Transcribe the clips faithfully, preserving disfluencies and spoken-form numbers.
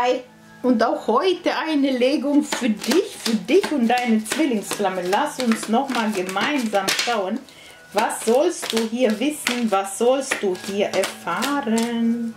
Hi! Und auch heute eine Legung für dich, für dich und deine Zwillingsflamme. Lass uns nochmal gemeinsam schauen, was sollst du hier wissen, was sollst du hier erfahren.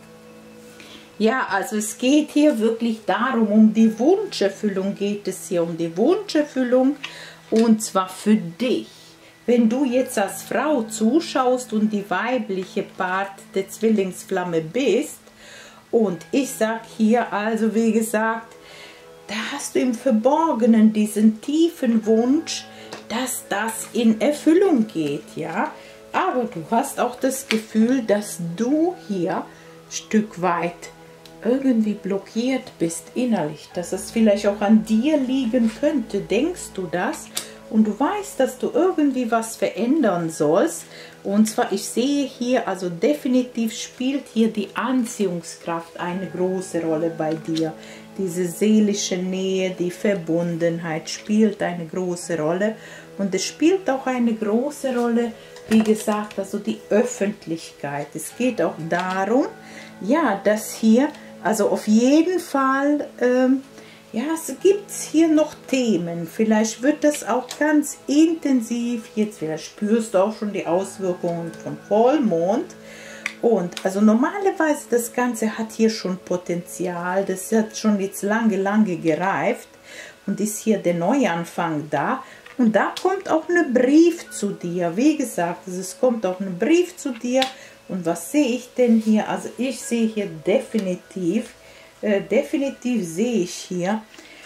Ja, also es geht hier wirklich darum, um die Wunscherfüllung geht es hier, um die Wunscherfüllung und zwar für dich. Wenn du jetzt als Frau zuschaust und die weibliche Part der Zwillingsflamme bist, und ich sag hier also, wie gesagt, da hast du im Verborgenen diesen tiefen Wunsch, dass das in Erfüllung geht, ja. Aber du hast auch das Gefühl, dass du hier ein Stück weit irgendwie blockiert bist innerlich, dass es vielleicht auch an dir liegen könnte. Denkst du das? Und du weißt, dass du irgendwie was verändern sollst. Und zwar, ich sehe hier, also definitiv spielt hier die Anziehungskraft eine große Rolle bei dir. Diese seelische Nähe, die Verbundenheit spielt eine große Rolle. Und es spielt auch eine große Rolle, wie gesagt, also die Öffentlichkeit. Es geht auch darum, ja, dass hier, also auf jeden Fall, ähm, ja, es gibt hier noch Themen. Vielleicht wird das auch ganz intensiv. Jetzt vielleicht spürst du auch schon die Auswirkungen von Vollmond. Und also normalerweise das Ganze hat hier schon Potenzial. Das hat schon jetzt lange, lange gereift. Und ist hier der Neuanfang da. Und da kommt auch ein Brief zu dir. Wie gesagt, es kommt auch ein Brief zu dir. Und was sehe ich denn hier? Also ich sehe hier definitiv... Äh, definitiv sehe ich hier,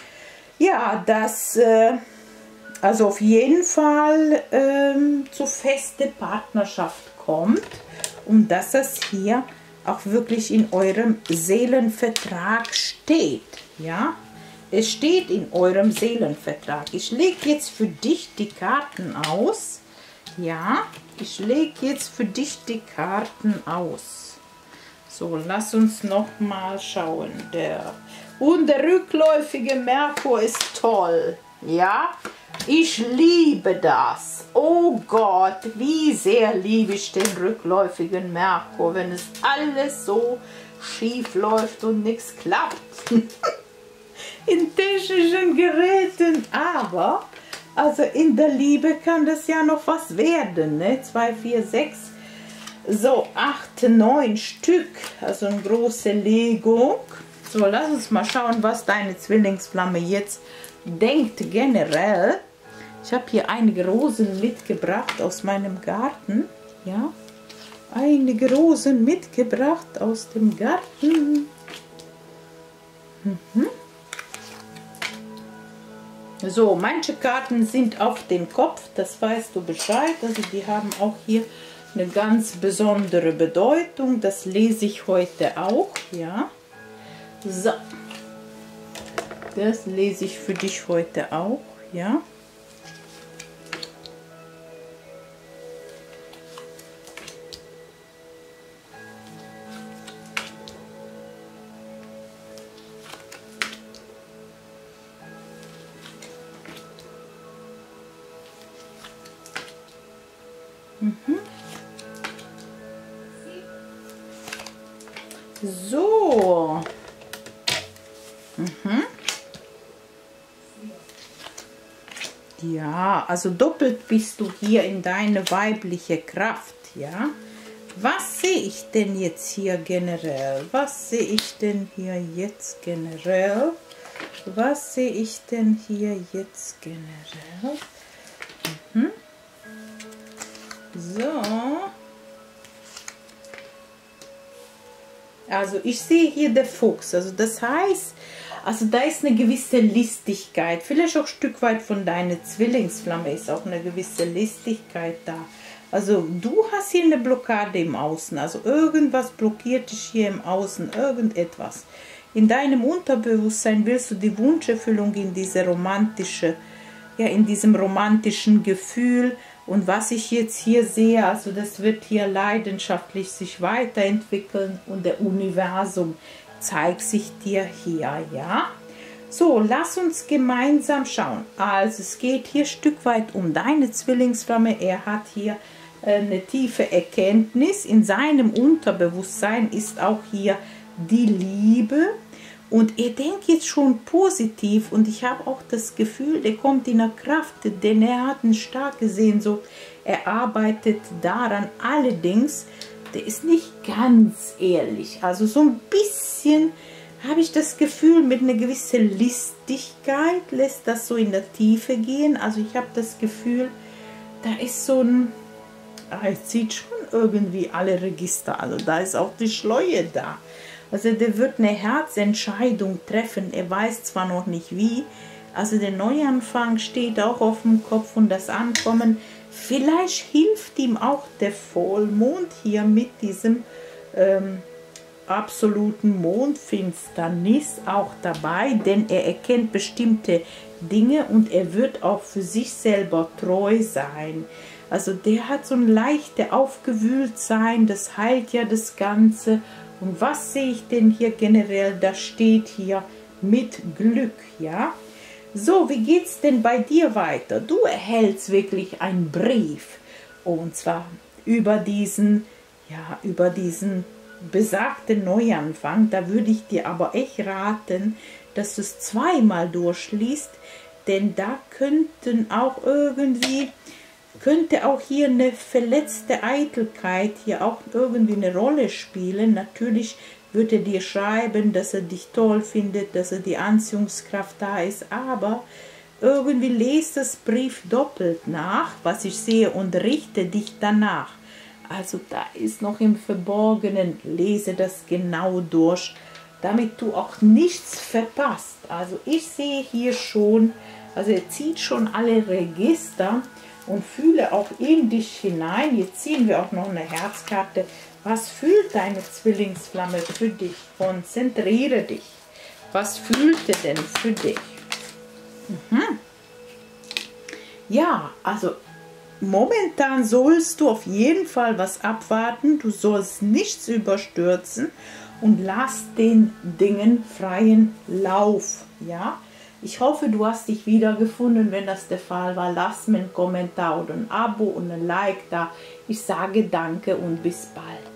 ja, dass äh, also auf jeden Fall ähm, zu feste Partnerschaft kommt und dass das hier auch wirklich in eurem Seelenvertrag steht, ja, es steht in eurem Seelenvertrag. Ich lege jetzt für dich die Karten aus, ja, ich lege jetzt für dich die Karten aus. So, lass uns noch mal schauen. Der, und der rückläufige Merkur ist toll. Ja, ich liebe das. Oh Gott, wie sehr liebe ich den rückläufigen Merkur, wenn es alles so schief läuft und nichts klappt. In technischen Geräten. Aber, also in der Liebe kann das ja noch was werden. Ne? zwei, vier, sechs. So, acht, neun Stück, also eine große Legung. So, lass uns mal schauen, was deine Zwillingsflamme jetzt denkt generell. Ich habe hier einige Rosen mitgebracht aus meinem Garten. Ja, einige Rosen mitgebracht aus dem Garten. Mhm. So, manche Karten sind auf dem Kopf, das weißt du Bescheid. Also die haben auch hier eine ganz besondere Bedeutung. Das lese ich heute auch, ja. So, das lese ich für dich heute auch, ja. Mhm. So. Mhm. Ja, also doppelt bist du hier in deine weibliche Kraft, ja. Was sehe ich denn jetzt hier generell? Was sehe ich denn hier jetzt generell? Was sehe ich denn hier jetzt generell? Mhm. So. Also ich sehe hier der Fuchs, also das heißt, also da ist eine gewisse Listigkeit, vielleicht auch ein Stück weit von deiner Zwillingsflamme ist auch eine gewisse Listigkeit da. Also du hast hier eine Blockade im Außen, also irgendwas blockiert dich hier im Außen, irgendetwas. In deinem Unterbewusstsein willst du die Wunscherfüllung in diese romantische, ja in diesem romantischen Gefühl. Und was ich jetzt hier sehe, also das wird hier leidenschaftlich sich weiterentwickeln und der Universum zeigt sich dir hier, ja. So, lass uns gemeinsam schauen. Also es geht hier ein Stück weit um deine Zwillingsflamme. Er hat hier eine tiefe Erkenntnis. In seinem Unterbewusstsein ist auch hier die Liebe. Und er denkt jetzt schon positiv und ich habe auch das Gefühl, der kommt in der Kraft, denn er hat eine starke Sehnsucht. Er arbeitet daran, allerdings, der ist nicht ganz ehrlich. Also so ein bisschen habe ich das Gefühl, mit einer gewissen Listigkeit lässt das so in der Tiefe gehen. Also ich habe das Gefühl, da ist so ein, er zieht schon irgendwie alle Register, also da ist auch die Schleue da. Also der wird eine Herzentscheidung treffen, er weiß zwar noch nicht wie, also der Neuanfang steht auch auf dem Kopf und das Ankommen. Vielleicht hilft ihm auch der Vollmond hier mit diesem ähm, absoluten Mondfinsternis auch dabei, denn er erkennt bestimmte Dinge und er wird auch für sich selber treu sein. Also der hat so ein leichtes Aufgewühltsein, das heilt ja das Ganze. Und was sehe ich denn hier generell? Da steht hier mit Glück, ja. So, wie geht's denn bei dir weiter? Du erhältst wirklich einen Brief und zwar über diesen, ja, über diesen besagten Neuanfang. Da würde ich dir aber echt raten, dass du es zweimal durchliest, denn da könnten auch irgendwie könnte auch hier eine verletzte Eitelkeit hier auch irgendwie eine Rolle spielen. Natürlich wird er dir schreiben, dass er dich toll findet, dass er die Anziehungskraft da ist, aber irgendwie lest das Brief doppelt nach, was ich sehe, und richte dich danach. Also da ist noch im Verborgenen, lese das genau durch, damit du auch nichts verpasst. Also ich sehe hier schon, also er zieht schon alle Register und fühle auch in dich hinein. Jetzt ziehen wir auch noch eine Herzkarte. Was fühlt deine Zwillingsflamme für dich? Konzentriere dich. Was fühlt er denn für dich? Mhm. Ja, also momentan sollst du auf jeden Fall was abwarten. Du sollst nichts überstürzen und lass den Dingen freien Lauf. Ja? Ich hoffe, du hast dich wiedergefunden. Wenn das der Fall war, lass mir einen Kommentar oder ein Abo und ein Like da. Ich sage danke und bis bald.